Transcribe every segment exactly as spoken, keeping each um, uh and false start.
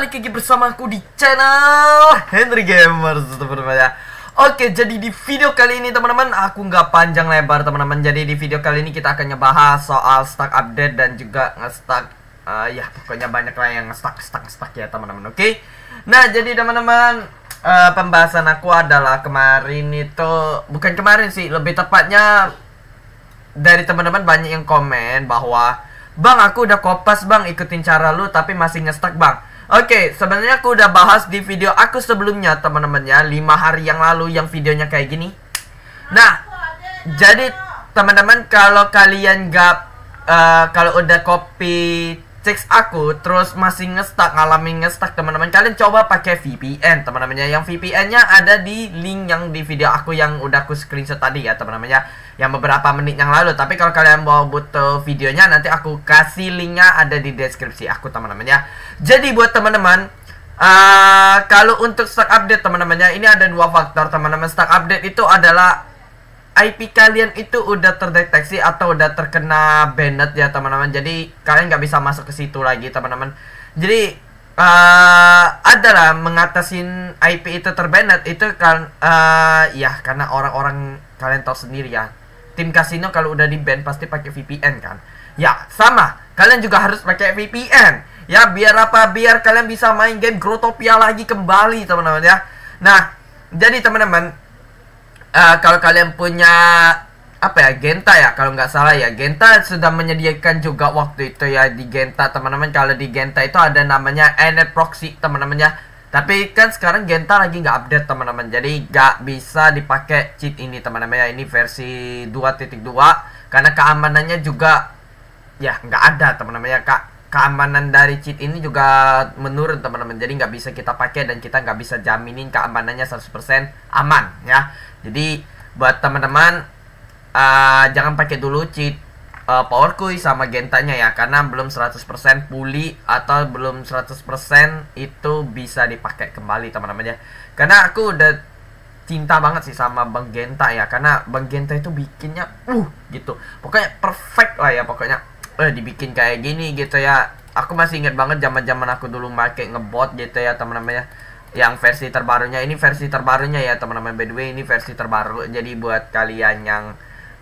balik lagi bersama aku di channel Henry Gamers, teman-teman ya. Oke, jadi di video kali ini teman-teman, aku nggak panjang lebar teman-teman. Jadi di video kali ini kita akan ngebahas soal stack update dan juga nge-stack uh, ya pokoknya banyak lah yang nge-stack, stack, stack ya teman-teman. Oke. Nah, jadi teman-teman, uh, pembahasan aku adalah kemarin itu, bukan kemarin sih, lebih tepatnya dari teman-teman banyak yang komen bahwa Bang, aku udah kopas bang, ikutin cara lu tapi masih nge-stack bang. Oke, sebenarnya aku udah bahas di video aku sebelumnya teman-teman ya, lima hari yang lalu yang videonya kayak gini. Nah, jadi teman-teman kalau kalian gak uh, kalau udah copy text aku terus masih nge-stack, ngalamin nge-stack teman-teman, kalian coba pakai V P N teman-teman ya. Yang V P N-nya ada di link yang di video aku yang udah aku screenshot tadi ya teman-teman ya, yang beberapa menit yang lalu. Tapi kalau kalian mau butuh videonya, nanti aku kasih linknya ada di deskripsi aku teman-teman ya. Jadi buat teman-teman, uh, kalau untuk stack update teman-teman ya, ini ada dua faktor teman-teman. Stack update itu adalah I P kalian itu udah terdeteksi atau udah terkena banned ya teman-teman. Jadi kalian nggak bisa masuk ke situ lagi teman-teman. Jadi uh, adalah mengatasin I P itu terbanned itu kan uh, ya karena orang-orang, kalian tahu sendiri ya, tim kasino kalau udah di ban pasti pakai V P N kan. Ya sama, kalian juga harus pakai V P N ya, biar apa? Biar kalian bisa main game Growtopia lagi kembali teman-teman ya. Nah, jadi teman-teman, Uh, kalau kalian punya apa ya, Genta ya kalau nggak salah ya, Genta sudah menyediakan juga waktu itu ya di Genta teman-teman. Kalau di Genta itu ada namanya Nnet Proxy teman-teman ya. Tapi kan sekarang Genta lagi nggak update teman-teman, jadi nggak bisa dipakai cheat ini teman-teman ya. Ini versi dua titik dua karena keamanannya juga ya nggak ada teman-teman ya. Kak, keamanan dari cheat ini juga menurun teman-teman, jadi nggak bisa kita pakai dan kita nggak bisa jaminin keamanannya seratus persen aman ya. Jadi buat teman-teman, uh, jangan pakai dulu cheat uh, PowerQuy sama Gentanya ya, karena belum seratus persen pulih atau belum seratus persen itu bisa dipakai kembali teman-teman ya. Karena aku udah cinta banget sih sama Bang Genta ya, karena Bang Genta itu bikinnya uh gitu, pokoknya perfect lah ya pokoknya. Eh dibikin kayak gini gitu ya. Aku masih ingat banget zaman-zaman aku dulu pakai ngebot gitu ya teman-teman ya. Yang versi terbarunya, ini versi terbarunya ya teman-teman, by the way ini versi terbaru. Jadi buat kalian yang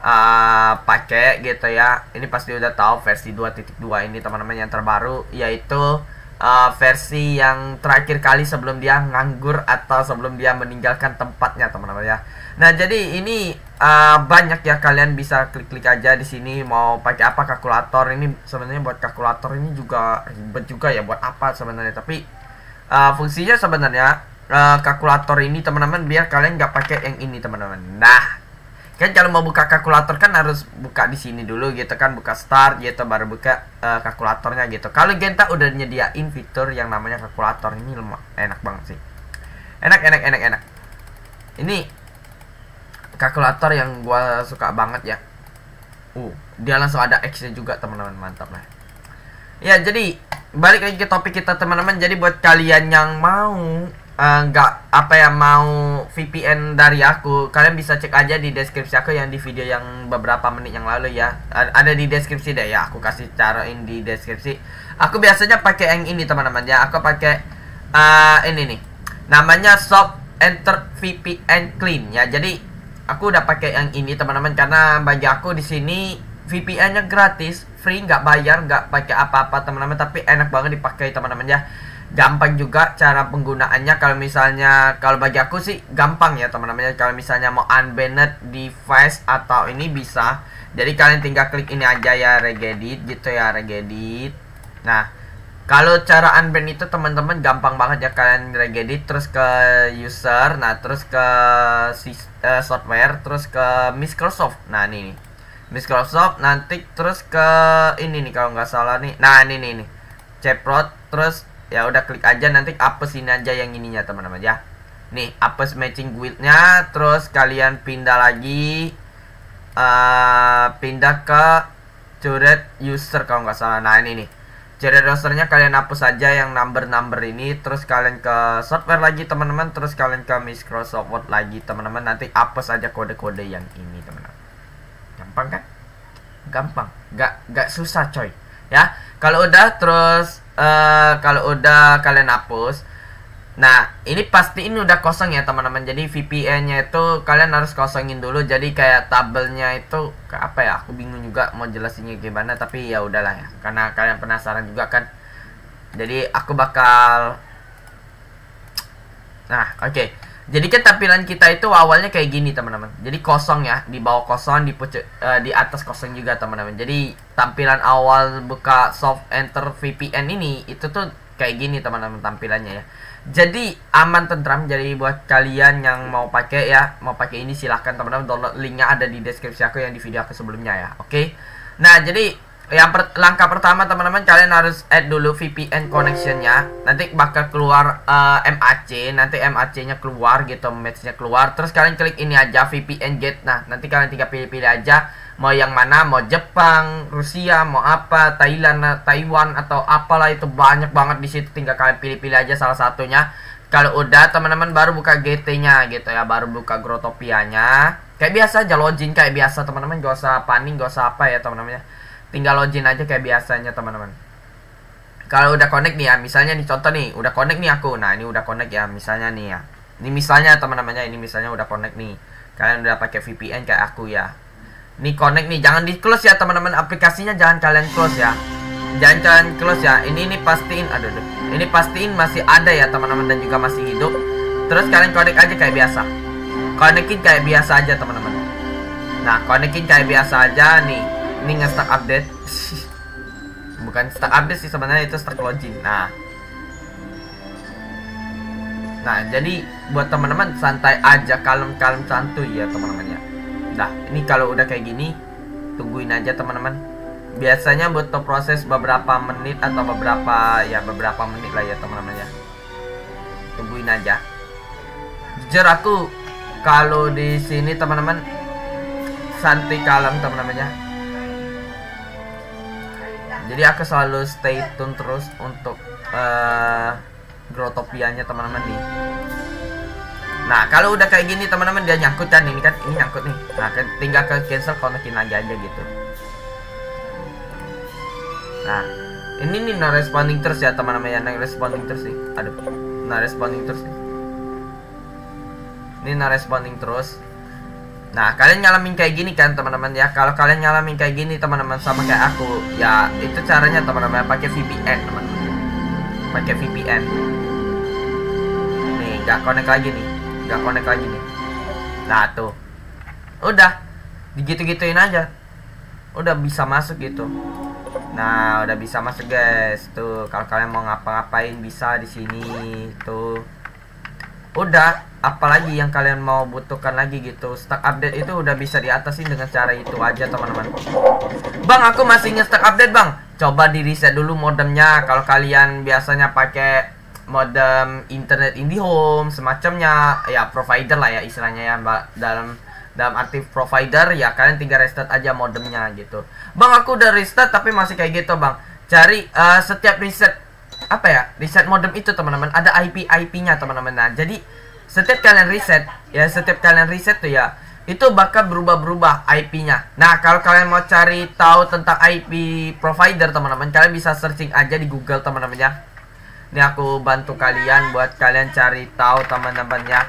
uh, pakai gitu ya, ini pasti udah tahu versi dua titik dua ini teman-teman yang terbaru, yaitu uh, versi yang terakhir kali sebelum dia nganggur atau sebelum dia meninggalkan tempatnya teman-teman ya. Nah, jadi ini uh, banyak ya, kalian bisa klik-klik aja di sini mau pakai apa kalkulator. Ini sebenarnya buat kalkulator ini juga ribet juga ya, buat apa sebenarnya, tapi Uh, fungsinya sebenarnya uh, kalkulator ini teman-teman biar kalian nggak pakai yang ini teman-teman. Nah, kan kalau mau buka kalkulator kan harus buka di sini dulu gitu kan, buka start gitu baru buka uh, kalkulatornya gitu. Kalau Genta udah nyediain fitur yang namanya kalkulator, ini lemah, enak banget sih. Enak enak enak enak. Ini kalkulator yang gua suka banget ya. Uh, dia langsung ada X-nya juga teman-teman, mantap lah. Ya, jadi balik lagi ke topik kita teman-teman. Jadi buat kalian yang mau nggak uh, apa ya, mau V P N dari aku, kalian bisa cek aja di deskripsi aku yang di video yang beberapa menit yang lalu ya. Ada di deskripsi deh ya, aku kasih carain di deskripsi. Aku biasanya pakai yang ini teman-teman ya. Aku pakai uh, ini nih, namanya Soft Enter V P N Clean ya. Jadi aku udah pakai yang ini teman-teman, karena bagi aku di sini V P N-nya gratis, free, nggak bayar, nggak pakai apa-apa teman-teman, tapi enak banget dipakai teman-teman ya. Gampang juga cara penggunaannya. Kalau misalnya, kalau bagi aku sih gampang ya teman-teman ya. Kalau misalnya mau unbanned device atau ini bisa. Jadi kalian tinggal klik ini aja ya, regedit gitu ya, regedit. Nah, kalau cara unban itu teman-teman gampang banget ya. Kalian regedit terus ke user, nah terus ke uh, software, terus ke Microsoft. Nah ini nih, Microsoft, nanti terus ke ini nih kalau nggak salah nih. Nah ini nih nih ceprot, terus ya udah klik aja, nanti apes ini aja yang ininya teman-teman ya. Nih apes matching guildnya, terus kalian pindah lagi uh, pindah ke curate user kalau nggak salah. Nah ini nih curate usernya kalian hapus aja yang number-number ini, terus kalian ke software lagi teman-teman, terus kalian ke Microsoft Word lagi teman-teman, nanti hapus aja kode-kode yang ini teman-teman. Gampang kan? Gampang, nggak nggak susah coy ya. Kalau udah terus uh, kalau udah kalian hapus, nah ini pastiin udah kosong ya teman-teman. Jadi V P N-nya itu kalian harus kosongin dulu. Jadi kayak tabelnya itu ke apa ya? Aku bingung juga mau jelasinnya gimana, tapi ya udahlah ya. Karena kalian penasaran juga kan. Jadi aku bakal Nah, oke. Okay. Jadi kan tampilan kita itu awalnya kayak gini teman-teman. Jadi kosong ya, di bawah kosong, di pucuk, uh, di atas kosong juga teman-teman. Jadi tampilan awal buka soft enter V P N ini itu tuh kayak gini teman-teman tampilannya ya. Jadi aman tentram. Jadi buat kalian yang mau pakai ya, mau pakai ini silahkan teman-teman, download, linknya ada di deskripsi aku yang di video aku sebelumnya ya. Oke. Okay? Nah, jadi yang per langkah pertama teman-teman, kalian harus add dulu V P N connectionnya. Nanti bakal keluar uh, M A C, nanti M A C nya keluar gitu, matchnya keluar. Terus kalian klik ini aja, V P N get. Nah, nanti kalian tinggal pilih-pilih aja mau yang mana, mau Jepang, Rusia, mau apa, Thailand, Taiwan atau apalah, itu banyak banget di situ. Tinggal kalian pilih-pilih aja salah satunya. Kalau udah teman-teman baru buka G T-nya gitu ya, baru buka Growtopia-nya. Kayak biasa aja login kayak biasa teman-teman, gak usah panik, gak usah apa ya teman-teman. Tinggal login aja kayak biasanya teman-teman. Kalau udah connect nih ya, misalnya nih contoh nih, udah connect nih aku. Nah, ini udah connect ya, misalnya nih ya. Ini misalnya teman-temannya, ini misalnya udah connect nih. Kalian udah pakai V P N kayak aku ya. Ini connect nih, jangan di close ya teman-teman, aplikasinya jangan kalian close ya. Jangan kalian close ya. Ini ini pastiin, aduh, aduh. Ini pastiin masih ada ya teman-teman, dan juga masih hidup. Terus kalian connect aja kayak biasa. Connectin kayak biasa aja teman-teman. Nah, connectin kayak biasa aja nih. Ini nge-stack update. Bukan stack update sih sebenarnya, itu stack login. Nah. Nah, jadi buat teman-teman santai aja, kalem-kalem santuy ya teman-teman ya. Nah, ini kalau udah kayak gini, tungguin aja teman-teman. Biasanya butuh proses beberapa menit atau beberapa ya beberapa menit lah ya teman-teman ya. Tungguin aja. Jujur aku kalau di sini teman-teman santai kalem teman-teman ya. Jadi aku selalu stay tune terus untuk uh, Growtopia-nya teman-teman nih. Nah, kalau udah kayak gini teman-teman, dia nyangkut kan, ini kan ini nyangkut nih. Nah, tinggal ke cancel, connectin lagi aja gitu. Nah, ini nih no responding terus ya teman-teman ya, no responding terus nih. Aduh, no responding terus nih. Ini no responding terus. Nah, kalian ngalamin kayak gini kan teman-teman ya. Kalau kalian ngalamin kayak gini teman-teman sama kayak aku, ya itu caranya teman-teman pakai V P N teman-teman. Pakai V P N. Nih, gak connect lagi nih. Gak connect lagi nih. Nah, tuh. Udah. Digitu-gituin aja. Udah bisa masuk gitu. Nah, udah bisa masuk guys. Tuh, kalau kalian mau ngapa-ngapain bisa di sini tuh. Udah, apalagi yang kalian mau butuhkan lagi gitu. Stack update itu udah bisa diatasin dengan cara itu aja teman-teman. Bang, aku masih nge-stack update bang. Coba di reset dulu modemnya. Kalau kalian biasanya pakai modem internet IndiHome semacamnya, ya provider lah ya istilahnya ya, mbak, dalam dalam arti provider ya, kalian tinggal restart aja modemnya gitu. Bang, aku udah restart tapi masih kayak gitu bang. Cari uh, setiap reset apa ya, reset modem itu teman-teman ada I P I P-nya teman-teman. Nah, jadi setiap kalian reset ya, setiap kalian reset tuh ya, itu bakal berubah-berubah I P-nya. Nah, kalau kalian mau cari tahu tentang I P provider teman-teman, kalian bisa searching aja di Google teman-teman ya. Ini aku bantu kalian buat kalian cari tahu teman-teman ya.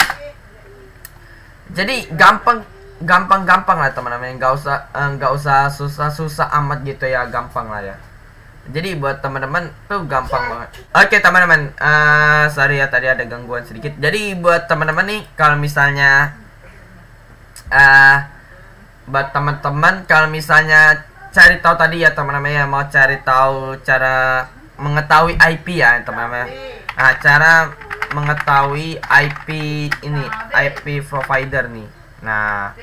Jadi gampang gampang-gampang lah teman-teman, nggak usah nggak uh, usah susah-susah amat gitu ya, gampang lah ya. Jadi buat teman-teman tuh gampang banget. Oke teman-teman, uh, sorry ya tadi ada gangguan sedikit. Jadi buat teman-teman nih, kalau misalnya uh, buat teman-teman kalau misalnya cari tahu tadi ya teman-teman ya, mau cari tahu cara mengetahui I P ya teman-teman. Nah, cara mengetahui I P ini, I P provider nih. Nah,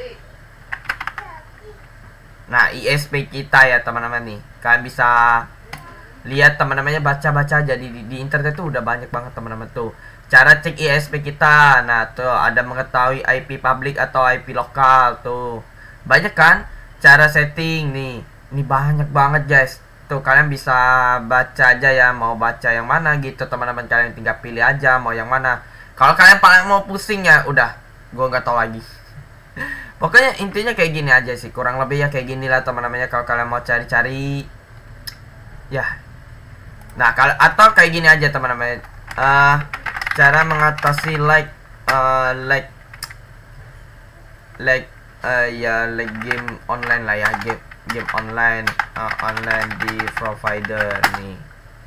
nah I S P kita ya teman-teman nih. Kalian bisa lihat teman-temannya, baca-baca aja di, di internet tuh udah banyak banget teman-teman tuh cara cek I S P kita. Nah, tuh ada mengetahui I P public atau I P lokal tuh. Banyak kan cara setting nih. Ini banyak banget guys. Tuh kalian bisa baca aja ya, mau baca yang mana gitu teman-teman, kalian tinggal pilih aja mau yang mana. Kalau kalian paling mau pusing ya udah, gue nggak tahu lagi. Pokoknya intinya kayak gini aja sih, kurang lebih ya kayak gini lah teman-temannya. Kalau kalian mau cari-cari ya Nah, kalau atau kayak gini aja teman-teman. Uh, cara mengatasi like uh, like like uh, ya like game online lah ya, game game online uh, online di provider nih.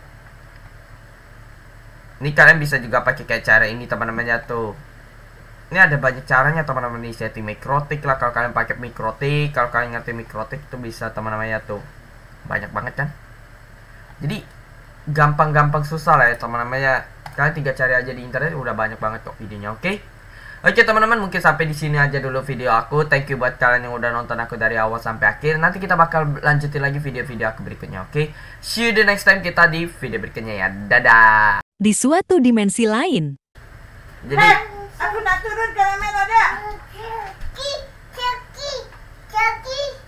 Ini kalian bisa juga pakai kayak cara ini teman-teman ya tuh. Ini ada banyak caranya teman-teman nih, setting mikrotik lah kalau kalian pakai mikrotik. Kalau kalian ngerti mikrotik itu bisa teman-teman ya tuh. Banyak banget kan. Jadi gampang-gampang susah lah ya teman-teman ya. Kalian tinggal cari aja di internet, udah banyak banget kok videonya. Oke. Okay? Oke okay, teman-teman, mungkin sampai di sini aja dulu video aku. Thank you buat kalian yang udah nonton aku dari awal sampai akhir. Nanti kita bakal lanjutin lagi video-video aku berikutnya. Oke. Okay? See you the next time kita di video berikutnya ya. Dadah. Di suatu dimensi lain. Jadi hey, aku nak turun ke remet ada. Coki, coki, coki.